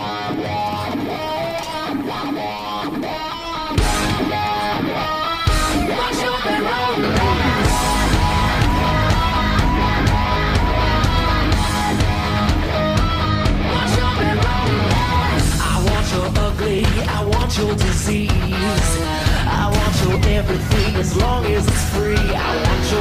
I want your disease. I want your everything as long as it's free. I want your